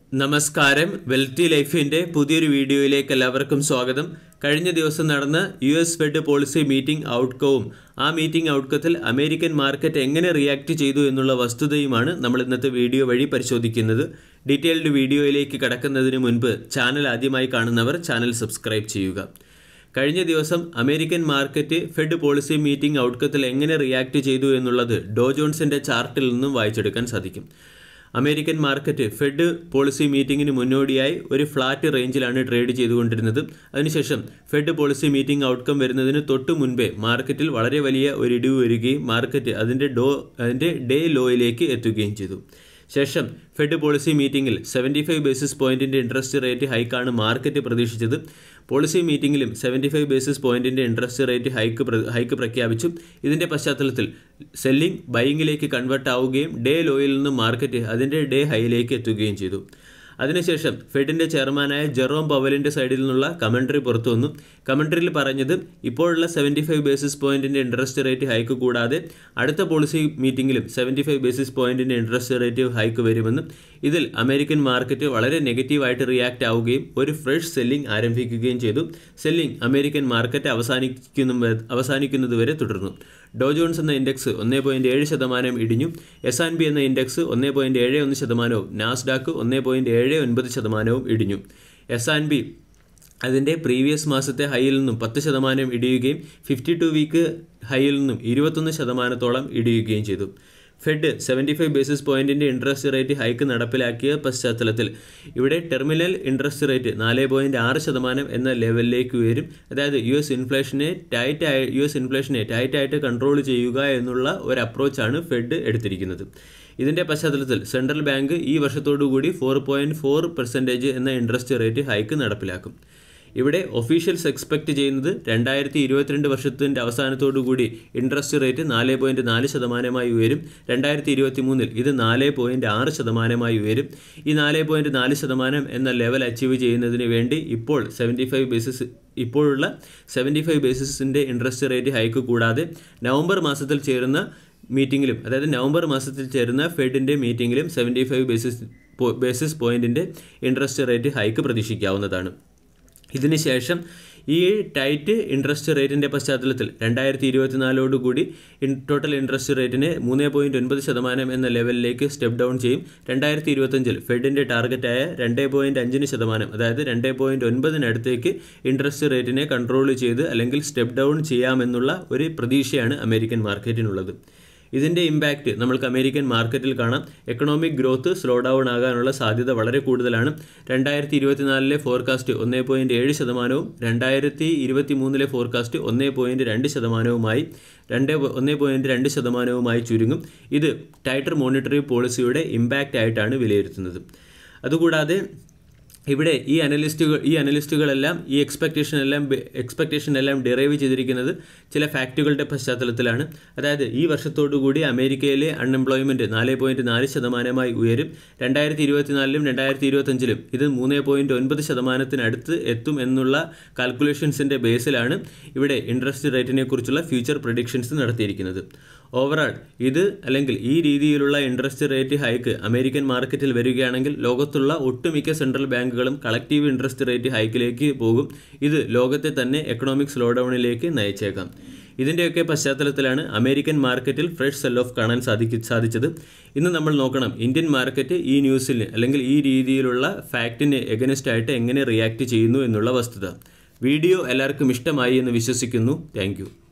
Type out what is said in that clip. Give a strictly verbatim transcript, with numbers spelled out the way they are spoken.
നമസ്കാരം, വെൽത്തി ലൈഫിന്റെ പുതിയൊരു വീഡിയോയിലേക്ക് എല്ലാവർക്കും സ്വാഗതം. കഴിഞ്ഞ ദിവസം നടന്ന U S fed policy meeting ഔട്ട്കവും ആ മീറ്റിംഗ് ഔട്ട്കത്തിൽ അമേരിക്കൻ മാർക്കറ്റ് എങ്ങനെ റിയാക്ട് ചെയ്തു എന്നുള്ള വസ്തുതയുമാണ് നമ്മൾ ഇന്നത്തെ വീഡിയോ വഴി പരിശോധിക്കുന്നത്. ഡീറ്റെയിൽഡ് വീഡിയോയിലേക്ക് കടക്കുന്നതിന് മുൻപ് ചാനൽ ആദ്യമായി കാണുന്നവർ ചാനൽ സബ്സ്ക്രൈബ് ചെയ്യുക. കഴിഞ്ഞ ദിവസം American market fed policy meeting ഔട്ട്കത്തിൽ എങ്ങനെ റിയാക്ട് ചെയ്തു എന്നുള്ളത് ഡോ ജോൺസിൻ്റെ ചാർട്ടിൽ നിന്നും വായിച്ചെടുക്കാൻ സാധിക്കും. അമേരിക്കൻ മാർക്കറ്റ് ഫെഡ് പോളിസി മീറ്റിംഗിന് മുന്നോടിയായി ഒരു ഫ്ലാറ്റ് റേഞ്ചിലാണ് ട്രേഡ് ചെയ്തുകൊണ്ടിരുന്നത്. അതിനുശേഷം ഫെഡ് പോളിസി മീറ്റിംഗ് ഔട്ട്കം വരുന്നതിന് തൊട്ട് മുൻപേ മാർക്കറ്റിൽ വളരെ വലിയ ഒരു ഇടിവ് വരികയും മാർക്കറ്റ് അതിൻ്റെ ഡോ അതിൻ്റെ ഡേ ലോയിലേക്ക് എത്തുകയും ചെയ്തു. ശേഷം ഫെഡ് പോളിസി മീറ്റിംഗിൽ സെവൻറ്റി ഫൈവ് ബേസിസ് പോയിൻറ്റിൻ്റെ ഇൻട്രസ്റ്റ് റേറ്റ് ഹൈക്കാണ് മാർക്കറ്റ് പ്രതീക്ഷിച്ചത്. പോളിസി മീറ്റിംഗിലും സെവൻറ്റി ഫൈവ് ബേസിസ് പോയിൻറ്റിൻ്റെ ഇൻട്രസ്റ്റ് റേറ്റ് ഹൈക്ക് ഹൈക്ക് പ്രഖ്യാപിച്ചു. ഇതിൻ്റെ പശ്ചാത്തലത്തിൽ സെല്ലിംഗ് ബൈയിങ്ങിലേക്ക് കൺവേർട്ട് ആവുകയും ഡേ ലോയിൽ നിന്ന് മാർക്കറ്റ് അതിൻ്റെ ഡേ ഹൈയിലേക്ക് എത്തുകയും ചെയ്തു. അതിനുശേഷം ഫെഡിൻ്റെ ചെയർമാനായ ജെറോം പവലിൻ്റെ സൈഡിൽ നിന്നുള്ള കമൻട്രി പുറത്തു വന്നു. കമൻട്രിയിൽ പറഞ്ഞത് ഇപ്പോഴുള്ള സെവൻറ്റി ഫൈവ് ബേസിസ് പോയിൻറ്റിൻ്റെ ഇൻട്രസ്റ്റ് റേറ്റ് ഹൈക്ക് കൂടാതെ അടുത്ത പോളിസി മീറ്റിംഗിലും സെവൻറ്റി ഫൈവ് ബേസിസ് പോയിൻറ്റിൻ്റെ ഇൻട്രസ്റ്റ് റേറ്റ് ഹൈക്ക് വരുമെന്നും ഇതിൽ അമേരിക്കൻ മാർക്കറ്റ് വളരെ നെഗറ്റീവായിട്ട് റിയാക്ട് ആവുകയും ഒരു ഫ്രഷ് സെല്ലിംഗ് ആരംഭിക്കുകയും ചെയ്തു. സെല്ലിംഗ് അമേരിക്കൻ മാർക്കറ്റ് അവസാനിക്കുന്ന അവസാനിക്കുന്നതുവരെ തുടർന്നു. ഡോ ജോൺസ് എന്ന ഇൻഡെക്സ് ഒന്ന് പോയിൻറ്റ് ഏഴ് ശതമാനം ഇടിഞ്ഞു. എസ് ആൻഡ് പി എന്ന ഇൻഡെക്സ് ഒന്ന് പോയിൻറ്റ് ഏഴ് ഒന്ന് ശതമാനവും നാസ്ഡാക്ക് ഒന്ന് പോയിൻറ്റ് ഏഴ് ഒൻപത് ശതമാനവും ഇടിഞ്ഞു. എസ് ആൻഡ് പി അതിൻ്റെ പ്രീവിയസ് മാസത്തെ ഹൈയിൽ നിന്നും പത്ത് ശതമാനം ഇടിയുകയും ഫിഫ്റ്റി ടു വീക്ക് ഹൈയിൽ നിന്നും ഇരുപത്തൊന്ന് ശതമാനത്തോളം ഇടിയുകയും ചെയ്തു. ഫെഡ് സെവൻറ്റി ഫൈവ് ബേസിസ് പോയിൻറ്റിൻ്റെ ഇൻട്രസ്റ്റ് റേറ്റ് ഹൈക്ക് നടപ്പിലാക്കിയ പശ്ചാത്തലത്തിൽ ഇവിടെ ടെർമിനൽ ഇൻട്രസ്റ്റ് റേറ്റ് നാല് പോയിൻറ്റ് ആറ് ശതമാനം എന്ന ലെവലിലേക്ക് ഉയരും. അതായത് യു എസ് ഇൻഫ്ലേഷനെ ടൈറ്റായി യു എസ് ഇൻഫ്ലേഷനെ ടൈറ്റായിട്ട് കൺട്രോൾ ചെയ്യുക എന്നുള്ള ഒരു അപ്രോച്ചാണ് ഫെഡ് എടുത്തിരിക്കുന്നത്. ഇതിൻ്റെ പശ്ചാത്തലത്തിൽ സെൻട്രൽ ബാങ്ക് ഈ വർഷത്തോടുകൂടി ഫോർ പോയിൻറ്റ് ഫോർ പെർസെൻറ്റേജ് എന്ന ഇൻട്രസ്റ്റ് റേറ്റ് ഹൈക്ക് നടപ്പിലാക്കും. ഇവിടെ ഒഫീഷ്യൽസ് എക്സ്പെക്റ്റ് ചെയ്യുന്നത് രണ്ടായിരത്തി ഇരുപത്തിരണ്ട് വർഷത്തിൻ്റെ അവസാനത്തോടുകൂടി ഇൻട്രസ്റ്റ് റേറ്റ് നാല് പോയിൻറ്റ് നാല് ശതമാനമായി ഉയരും. രണ്ടായിരത്തി ഇരുപത്തി മൂന്നിൽ ഇത് നാല് പോയിൻറ്റ് ആറ് ശതമാനമായി ഉയരും. ഈ നാല് പോയിൻറ്റ് നാല് ശതമാനം എന്ന ലെവൽ അച്ചീവ് ചെയ്യുന്നതിന് വേണ്ടി ഇപ്പോൾ സെവൻറ്റി ഫൈവ് ബേസിസ് ഇപ്പോഴുള്ള സെവൻറ്റി ഫൈവ് ബേസിസിൻ്റെ ഇൻട്രസ്റ്റ് റേറ്റ് ഹൈക്ക് കൂടാതെ നവംബർ മാസത്തിൽ ചേരുന്ന മീറ്റിംഗിലും അതായത് നവംബർ മാസത്തിൽ ചേരുന്ന ഫെഡിൻ്റെ മീറ്റിംഗിലും സെവൻറ്റി ഫൈവ് ബേസിസ് ബേസിസ് പോയിൻറ്റിൻ്റെ ഇൻട്രസ്റ്റ് റേറ്റ് ഹൈക്ക് പ്രതീക്ഷിക്കാവുന്നതാണ്. ഇതിന് ശേഷം ഈ ടൈറ്റ് ഇൻട്രസ്റ്റ് റേറ്റിൻ്റെ പശ്ചാത്തലത്തിൽ രണ്ടായിരത്തി ഇരുപത്തിനാലോടുകൂടി ഇൻ ടോട്ടൽ ഇൻട്രസ്റ്റ് റേറ്റിനെ മൂന്ന് പോയിൻറ്റ് ഒൻപത് ശതമാനം എന്ന ലെവലിലേക്ക് സ്റ്റെപ്പ് ഡൗൺ ചെയ്യും. രണ്ടായിരത്തി ഇരുപത്തഞ്ചിൽ ഫെഡിൻ്റെ ടാർഗറ്റായ രണ്ട് പോയിൻറ്റ് അഞ്ചിന് ശതമാനം അതായത് രണ്ട് പോയിൻറ്റ് ഒൻപതിനടുത്തേക്ക് ഇൻട്രസ്റ്റ് റേറ്റിനെ കൺട്രോൾ ചെയ്ത് അല്ലെങ്കിൽ സ്റ്റെപ്പ് ഡൗൺ ചെയ്യാമെന്നുള്ള ഒരു പ്രതീക്ഷയാണ് അമേരിക്കൻ മാർക്കറ്റിനുള്ളത്. ഇതിൻ്റെ ഇമ്പാക്റ്റ് നമ്മൾക്ക് അമേരിക്കൻ മാർക്കറ്റിൽ കാണാം. എക്കണോമിക് ഗ്രോത്ത് സ്ലോ ഡൗൺ ആകാനുള്ള സാധ്യത വളരെ കൂടുതലാണ്. രണ്ടായിരത്തി ഇരുപത്തിനാലിലെ ഫോർകാസ്റ്റ് ഒന്ന് പോയിൻറ്റ് ഏഴ് ശതമാനവും രണ്ടായിരത്തി ഇരുപത്തി മൂന്നിലെ ഫോർകാസ്റ്റ് ഒന്ന് പോയിൻറ്റ് രണ്ട് ശതമാനവുമായി രണ്ട് ഒന്ന് പോയിൻറ്റ് രണ്ട് ശതമാനവുമായി ചുരുങ്ങും. ഇത് ടൈറ്റർ മോണിറ്ററി പോളിസിയുടെ ഇമ്പാക്റ്റ് ആയിട്ടാണ് വിലയിരുത്തുന്നത്. അതുകൂടാതെ ഇവിടെ ഈ അനലിസ്റ്റുകൾ ഈ അനലിസ്റ്റുകളെല്ലാം ഈ എക്സ്പെക്റ്റേഷൻ എല്ലാം എക്സ്പെക്റ്റേഷൻ എല്ലാം ഡിറൈവ് ചെയ്തിരിക്കുന്നത് ചില ഫാക്റ്റുകളുടെ പശ്ചാത്തലത്തിലാണ്. അതായത് ഈ വർഷത്തോടുകൂടി അമേരിക്കയിലെ അൺഎംപ്ലോയ്മെൻറ്റ് നാല് പോയിൻറ്റ് നാല് ശതമാനമായി ഉയരും. രണ്ടായിരത്തി ഇരുപത്തിനാലിലും രണ്ടായിരത്തി ഇരുപത്തഞ്ചിലും ഇത് മൂന്ന് പോയിൻറ്റ് ഒൻപത് ശതമാനത്തിനടുത്ത് എത്തും എന്നുള്ള കാൽക്കുലേഷൻസിൻ്റെ ബേസിലാണ് ഇവിടെ ഇൻട്രസ്റ്റ് റേറ്റിനെ കുറിച്ചുള്ള ഫ്യൂച്ചർ പ്രഡിക്ഷൻസ് നടത്തിയിരിക്കുന്നത്. ഓവറാൾ ഇത് അല്ലെങ്കിൽ ഈ രീതിയിലുള്ള ഇൻട്രസ്റ്റ് റേറ്റ് ഹൈക്ക് അമേരിക്കൻ മാർക്കറ്റിൽ വരികയാണെങ്കിൽ ലോകത്തുള്ള ഒട്ടുമിക്ക സെൻട്രൽ ബാങ്കുകളും കളക്റ്റീവ് ഇൻട്രസ്റ്റ് റേറ്റ് ഹൈക്കിലേക്ക് പോകും. ഇത് ലോകത്തെ തന്നെ എക്കണോമിക് സ്ലോ ഡൗണിലേക്ക് നയിച്ചേക്കാം. ഇതിൻ്റെയൊക്കെ പശ്ചാത്തലത്തിലാണ് അമേരിക്കൻ മാർക്കറ്റിൽ ഫ്രഷ് സെൽ ഓഫ് കാണാൻ സാധിക്ക സാധിച്ചത് ഇന്ന് നമ്മൾ നോക്കണം ഇന്ത്യൻ മാർക്കറ്റ് ഈ ന്യൂസിന് അല്ലെങ്കിൽ ഈ രീതിയിലുള്ള ഫാക്റ്റിന് എഗനസ്റ്റ് ആയിട്ട് എങ്ങനെ റിയാക്ട് ചെയ്യുന്നു എന്നുള്ള വസ്തുത. വീഡിയോ എല്ലാവർക്കും ഇഷ്ടമായി എന്ന് വിശ്വസിക്കുന്നു. താങ്ക്